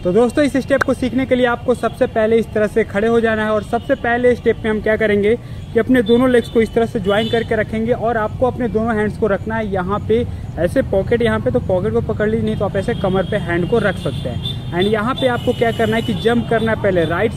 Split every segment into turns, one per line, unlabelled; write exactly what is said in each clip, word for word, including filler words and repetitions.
तो दोस्तों इस स्टेप को सीखने के लिए आपको सबसे पहले इस तरह से खड़े हो जाना है और सबसे पहले स्टेप में हम क्या करेंगे कि अपने दोनों लेग्स को इस तरह से ज्वाइन करके रखेंगे और आपको अपने दोनों हैंड्स को रखना है यहाँ पे, ऐसे पॉकेट यहाँ पे, तो पॉकेट को पकड़ लीजिए, नहीं तो आप ऐसे कमर पे हैंड को रख सकते हैं। एंड यहाँ पे आपको क्या करना है कि जंप करना है, पहले राइट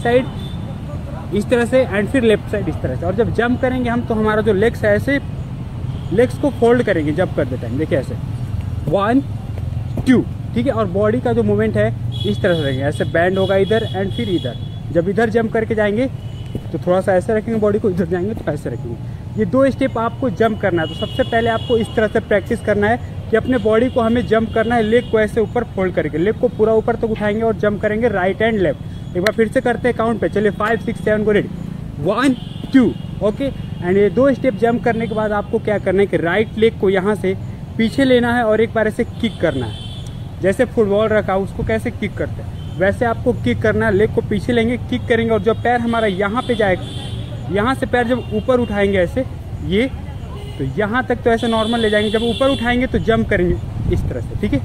साइड इस तरह से एंड फिर लेफ्ट साइड इस तरह से। और जब जंप करेंगे हम तो हमारा जो लेग्स है ऐसे लेग्स को फोल्ड करेंगे जंप करते टाइम, देखिए ऐसे वन टू, ठीक है। और बॉडी का जो मूवमेंट है इस तरह से रखेंगे, ऐसे बैंड होगा इधर एंड फिर इधर। जब इधर जंप करके जाएंगे तो थोड़ा सा ऐसे रखेंगे बॉडी को, इधर जाएंगे तो ऐसे रखेंगे। ये दो स्टेप आपको जंप करना है। तो सबसे पहले आपको इस तरह से प्रैक्टिस करना है कि अपने बॉडी को हमें जंप करना है, लेग को ऐसे ऊपर फोल्ड करके, लेग को पूरा ऊपर तक उठाएंगे और जंप करेंगे राइट एंड लेफ्ट। एक बार फिर से करते हैं काउंट पे, चलिए फाइव सिक्स सेवन को ready, one two, okay. And ये दो स्टेप जंप करने के बाद आपको क्या करना है कि राइट लेग को यहाँ से पीछे लेना है और एक बार ऐसे किक करना है। जैसे फुटबॉल रखा उसको कैसे किक करते हैं वैसे आपको किक करना है, लेग को पीछे लेंगे, किक करेंगे और जब पैर हमारा यहाँ पे जाएगा, यहाँ से पैर जब ऊपर उठाएंगे ऐसे ये, तो यहाँ तक तो ऐसे नॉर्मल ले जाएंगे, जब ऊपर उठाएंगे तो जंप करेंगे इस तरह से, ठीक है।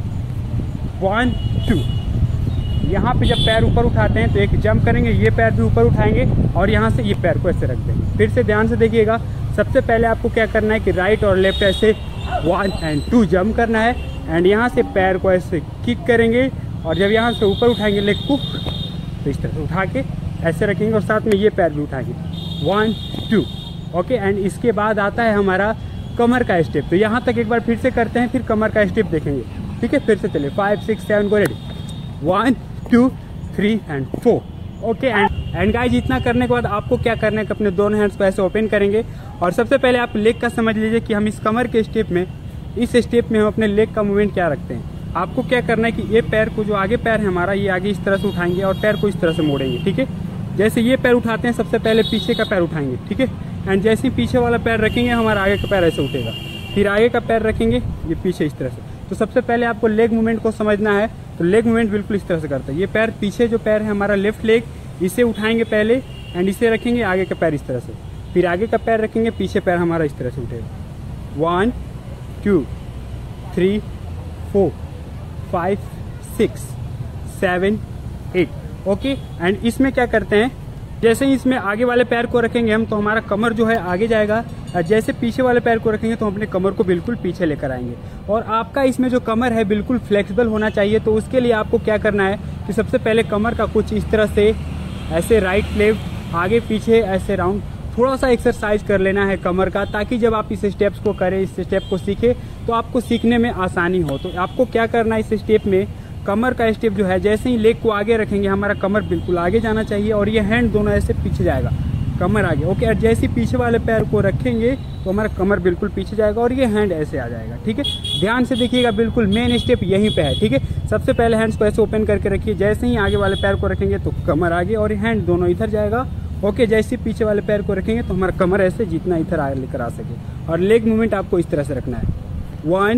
वन टू, यहाँ पे जब पैर ऊपर उठाते हैं तो एक जंप करेंगे, ये पैर भी ऊपर उठाएंगे और यहाँ से ये पैर को ऐसे रख देंगे। फिर से ध्यान से देखिएगा, सबसे पहले आपको क्या करना है कि राइट और लेफ्ट ऐसे वन एंड टू जंप करना है एंड यहाँ से पैर को ऐसे किक करेंगे और जब यहाँ से ऊपर उठाएंगे लेग को तो इस तरह से उठा के ऐसे रखेंगे और साथ में ये पैर भी उठाएंगे, वन टू, ओके। एंड इसके बाद आता है हमारा कमर का स्टेप। तो यहाँ तक एक बार फिर से करते हैं, फिर कमर का स्टेप देखेंगे, ठीक है। फिर से चलिए फाइव सिक्स सेवन को ready, one two three and four, okay. And and guys इतना करने के बाद आपको क्या करना है कि अपने दोनों हैंड्स को ऐसे ओपन करेंगे और सबसे पहले आप लेग का समझ लीजिए कि हम इस कमर के स्टेप में, इस स्टेप में हम अपने लेग का मूवमेंट क्या रखते हैं। आपको क्या करना है कि ये पैर को, जो आगे पैर है हमारा, ये आगे इस तरह से उठाएंगे और पैर को इस तरह से मोड़ेंगे, ठीक है। जैसे ये पैर उठाते हैं सबसे पहले पीछे का पैर उठाएंगे, ठीक है। एंड जैसे ही पीछे वाला पैर रखेंगे हमारा आगे का पैर ऐसे उठेगा, फिर आगे का पैर रखेंगे ये पीछे इस तरह से। तो सबसे पहले आपको लेग मूवमेंट को समझना है। तो लेग मूवमेंट बिल्कुल इस तरह से करते हैं, ये पैर पीछे जो पैर है हमारा लेफ्ट लेग, इसे उठाएंगे पहले एंड इसे रखेंगे, आगे का पैर इस तरह से, फिर आगे का पैर रखेंगे, पीछे पैर हमारा इस तरह से उठेगा, one two three four five six seven eight, okay. And इसमें क्या करते हैं, जैसे ही इसमें आगे वाले पैर को रखेंगे हम तो हमारा कमर जो है आगे जाएगा और जैसे पीछे वाले पैर को रखेंगे तो हम अपने कमर को बिल्कुल पीछे लेकर आएंगे। और आपका इसमें जो कमर है बिल्कुल फ्लेक्सिबल होना चाहिए। तो उसके लिए आपको क्या करना है कि सबसे पहले कमर का कुछ इस तरह से ऐसे राइट लेफ्ट आगे पीछे ऐसे राउंड थोड़ा सा एक्सरसाइज कर लेना है कमर का, ताकि जब आप इस स्टेप्स को करें, इस स्टेप को सीखें तो आपको सीखने में आसानी हो। तो आपको क्या करना है इस स्टेप में, कमर का स्टेप जो है, जैसे ही लेग को आगे रखेंगे हमारा कमर बिल्कुल आगे जाना चाहिए और ये हैंड दोनों ऐसे पीछे जाएगा, कमर आगे, ओके। और जैसे ही पीछे वाले पैर को रखेंगे तो हमारा कमर बिल्कुल पीछे जाएगा और ये हैंड ऐसे आ जाएगा, ठीक है। ध्यान से देखिएगा, बिल्कुल मेन स्टेप यहीं पे है, ठीक है। सबसे पहले हैंड्स को ऐसे ओपन करके रखिए, जैसे ही आगे वाले पैर को रखेंगे तो कमर आगे और हैंड दोनों इधर जाएगा, ओके। जैसे पीछे वाले पैर को रखेंगे तो हमारा कमर ऐसे जितना इधर आगे लेकर आ सके। और लेग मूवमेंट आपको इस तरह से रखना है, one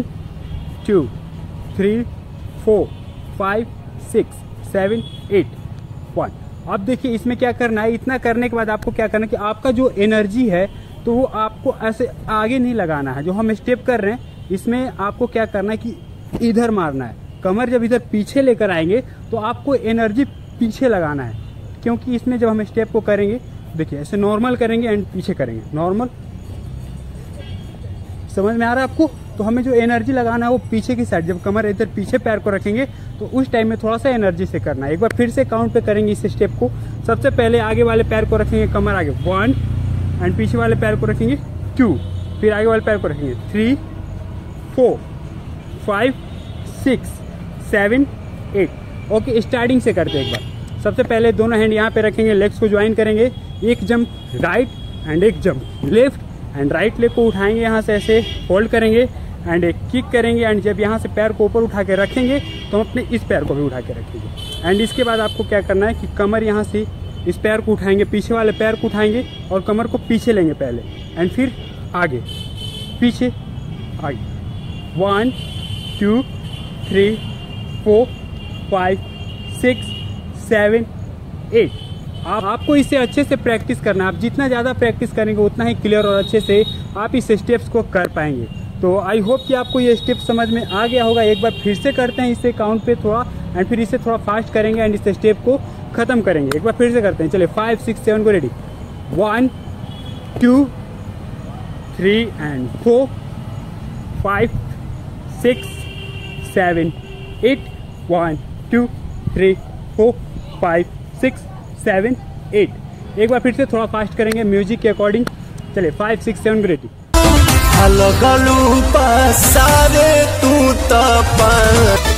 two three four five six seven eight one. अब देखिए इसमें क्या करना है, इतना करने के बाद आपको क्या करना है कि आपका जो एनर्जी है तो वो आपको ऐसे आगे नहीं लगाना है। जो हम स्टेप कर रहे हैं इसमें आपको क्या करना है कि इधर मारना है। कमर जब इधर पीछे लेकर आएंगे तो आपको एनर्जी पीछे लगाना है, क्योंकि इसमें जब हम स्टेप को करेंगे, देखिए ऐसे नॉर्मल करेंगे एंड पीछे करेंगे, नॉर्मल, समझ में आ रहा है आपको। तो हमें जो एनर्जी लगाना है वो पीछे की साइड, जब कमर इधर पीछे पैर को रखेंगे तो उस टाइम में थोड़ा सा एनर्जी से करना है। एक बार फिर से काउंट पे करेंगे इस स्टेप को। सबसे पहले आगे वाले पैर को रखेंगे कमर आगे, वन, एंड पीछे वाले पैर को रखेंगे टू, फिर आगे वाले पैर को रखेंगे three four five six seven eight, okay. Starting से करते हैं एक बार। सबसे पहले दोनों हैंड यहाँ पे रखेंगे, लेग्स को ज्वाइन करेंगे, एक जंप राइट एंड एक jump left, and right leg को उठाएंगे यहाँ से ऐसे होल्ड करेंगे एंड एक किक करेंगे। एंड जब यहाँ से पैर को ऊपर उठा के रखेंगे तो हम अपने इस पैर को भी उठा के रखेंगे। एंड इसके बाद आपको क्या करना है कि कमर यहाँ से इस पैर को उठाएंगे, पीछे वाले पैर को उठाएंगे और कमर को पीछे लेंगे पहले, एंड फिर आगे पीछे आगे, one two three four five six seven eight. आप आपको इससे अच्छे से प्रैक्टिस करना है। आप जितना ज़्यादा प्रैक्टिस करेंगे उतना ही क्लियर और अच्छे से आप इस स्टेप्स को कर पाएंगे। तो आई होप कि आपको ये स्टेप समझ में आ गया होगा। एक बार फिर से करते हैं इसे काउंट पे थोड़ा एंड फिर इसे थोड़ा फास्ट करेंगे एंड इस स्टेप को खत्म करेंगे। एक बार फिर से करते हैं, चलिए फाइव सिक्स सेवन को ready, one two three and four five six seven eight, one two three four five six seven eight. एक बार फिर से थोड़ा फास्ट करेंगे म्यूजिक के अकॉर्डिंग, चलिए फाइव सिक्स सेवन को रेडी।
अलगलू पसारे तू तो